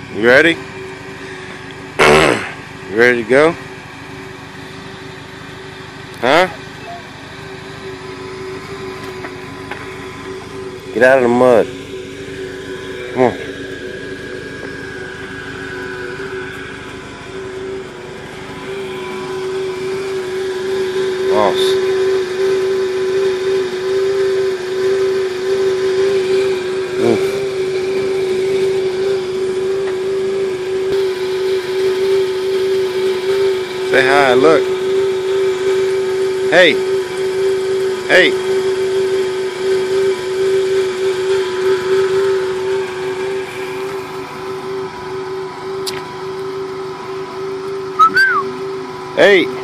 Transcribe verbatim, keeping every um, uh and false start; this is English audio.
You ready? You ready to go? Huh? Get out of the mud. Come on. Moss. Ooh. Say hi, look. Hey. Hey. Hey.